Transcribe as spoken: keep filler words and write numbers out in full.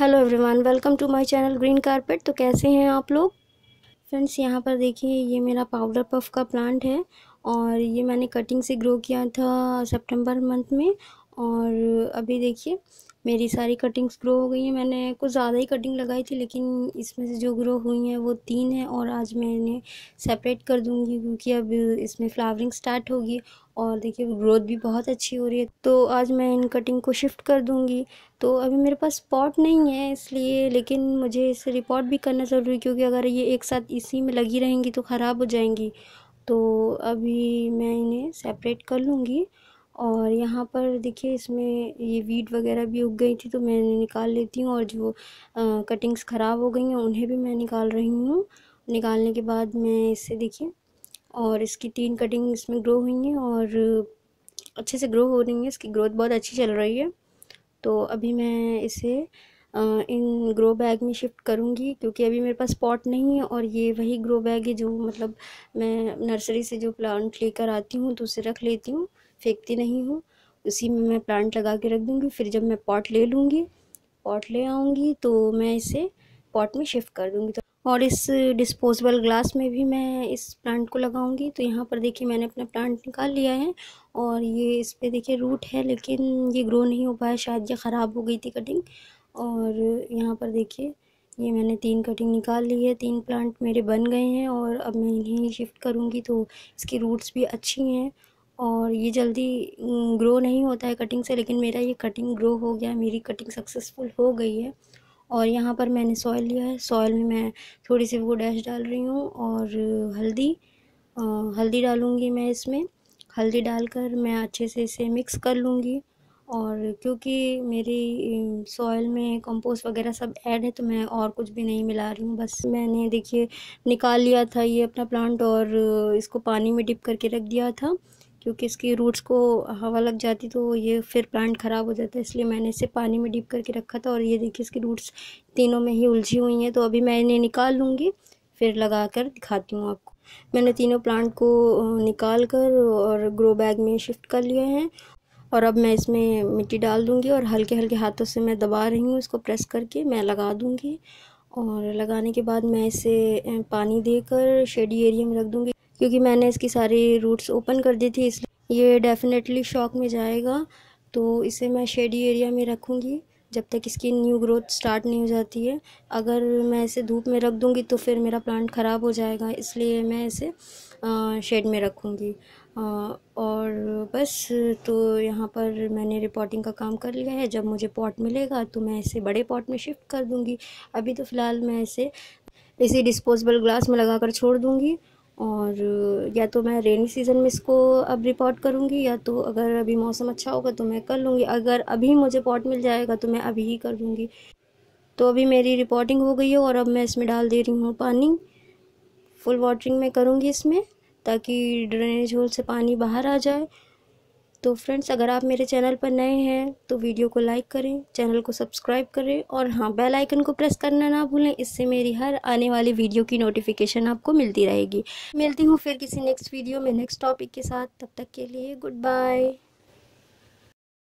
Hello everyone, welcome to my channel Green Carpet. तो कैसे हैं आप लोग फ्रेंड्स। यहाँ पर देखिए, ये मेरा पाउडर पफ का प्लांट है और ये मैंने कटिंग से ग्रो किया था सितंबर मंथ में। और अभी देखिए मेरी सारी कटिंग्स ग्रो हो गई हैं। मैंने कुछ ज़्यादा ही कटिंग लगाई थी, लेकिन इसमें से जो ग्रो हुई हैं वो तीन हैं और आज मैं इन्हें सेपरेट कर दूँगी क्योंकि अब इसमें फ्लावरिंग स्टार्ट होगी और देखिए ग्रोथ भी बहुत अच्छी हो रही है। तो आज मैं इन कटिंग को शिफ्ट कर दूँगी। तो अभी मेरे पास पॉट नहीं है इसलिए, लेकिन मुझे इसे रिपोर्ट भी करना ज़रूरी है क्योंकि अगर ये एक साथ इसी में लगी रहेंगी तो ख़राब हो जाएंगी। तो अभी मैं इन्हें सेपरेट कर लूँगी। और यहाँ पर देखिए इसमें ये वीड वगैरह भी उग गई थी तो मैं इन्हें निकाल लेती हूँ, और जो कटिंग्स ख़राब हो गई हैं उन्हें भी मैं निकाल रही हूँ। निकालने के बाद मैं इसे देखिए, और इसकी तीन कटिंग इसमें ग्रो हुई हैं और अच्छे से ग्रो हो रही हैं, इसकी ग्रोथ बहुत अच्छी चल रही है। तो अभी मैं इसे इन ग्रो बैग में शिफ्ट करूँगी क्योंकि अभी मेरे पास पॉट नहीं है, और ये वही ग्रो बैग है जो मतलब मैं नर्सरी से जो प्लांट लेकर आती हूँ तो उसे रख लेती हूँ, फेंकती नहीं हूँ। उसी में मैं प्लांट लगा के रख दूँगी। फिर जब मैं पॉट ले लूँगी, पॉट ले आऊँगी तो मैं इसे पॉट में शिफ्ट कर दूँगी। तो और इस डिस्पोजेबल ग्लास में भी मैं इस प्लांट को लगाऊंगी। तो यहाँ पर देखिए मैंने अपना प्लांट निकाल लिया है और ये इस पे देखिए रूट है, लेकिन ये ग्रो नहीं हो पाया, शायद ये ख़राब हो गई थी कटिंग। और यहाँ पर देखिए ये मैंने तीन कटिंग निकाल ली है, तीन प्लांट मेरे बन गए हैं और अब मैं इन्हें शिफ्ट करूँगी। तो इसकी रूट्स भी अच्छी हैं और ये जल्दी ग्रो नहीं होता है कटिंग से, लेकिन मेरा ये कटिंग ग्रो हो गया, मेरी कटिंग सक्सेसफुल हो गई है। और यहाँ पर मैंने सॉइल लिया है, सॉइल में मैं थोड़ी सी वो डैश डाल रही हूँ और हल्दी हल्दी डालूँगी मैं इसमें। हल्दी डालकर मैं अच्छे से इसे मिक्स कर लूँगी। और क्योंकि मेरी सॉइल में कंपोस्ट वगैरह सब ऐड है तो मैं और कुछ भी नहीं मिला रही हूँ। बस मैंने देखिए निकाल लिया था ये अपना प्लांट और इसको पानी में डिप करके रख दिया था क्योंकि इसकी रूट्स को हवा लग जाती तो ये फिर प्लांट ख़राब हो जाता है, इसलिए मैंने इसे पानी में डिप करके रखा था। और ये देखिए इसकी रूट्स तीनों में ही उलझी हुई हैं। तो अभी मैं इन्हें निकाल लूँगी, फिर लगा कर दिखाती हूँ आपको। मैंने तीनों प्लांट को निकाल कर और ग्रो बैग में शिफ्ट कर लिया है और अब मैं इसमें मिट्टी डाल दूँगी और हल्के हल्के हाथों से मैं दबा रही हूँ, इसको प्रेस करके मैं लगा दूँगी। और लगाने के बाद मैं इसे पानी देकर शेडी एरिया में रख दूँगी क्योंकि मैंने इसकी सारी रूट्स ओपन कर दी थी, इसलिए ये डेफिनेटली शॉक में जाएगा। तो इसे मैं शेडी एरिया में रखूँगी जब तक इसकी न्यू ग्रोथ स्टार्ट नहीं हो जाती है। अगर मैं इसे धूप में रख दूँगी तो फिर मेरा प्लांट ख़राब हो जाएगा, इसलिए मैं इसे शेड में रखूँगी। और बस, तो यहाँ पर मैंने रिपोर्टिंग का काम कर लिया है। जब मुझे पॉट मिलेगा तो मैं इसे बड़े पॉट में शिफ्ट कर दूँगी। अभी तो फ़िलहाल मैं इसे इसी डिस्पोजेबल ग्लास में लगा कर छोड़ दूँगी। और या तो मैं रेनी सीज़न में इसको अब रिपोर्ट करूँगी, या तो अगर अभी मौसम अच्छा होगा तो मैं कर लूँगी। अगर अभी मुझे पॉट मिल जाएगा तो मैं अभी ही कर दूँगी। तो अभी मेरी रिपोर्टिंग हो गई है और अब मैं इसमें डाल दे रही हूँ पानी। फुल वाटरिंग में करूँगी इसमें ताकि ड्रेनेज होल से पानी बाहर आ जाए। तो फ्रेंड्स, अगर आप मेरे चैनल पर नए हैं तो वीडियो को लाइक करें, चैनल को सब्सक्राइब करें और हाँ, बेल आइकन को प्रेस करना ना भूलें। इससे मेरी हर आने वाली वीडियो की नोटिफिकेशन आपको मिलती रहेगी। मिलती हूँ फिर किसी नेक्स्ट वीडियो में नेक्स्ट टॉपिक के साथ। तब तक के लिए गुड बाय।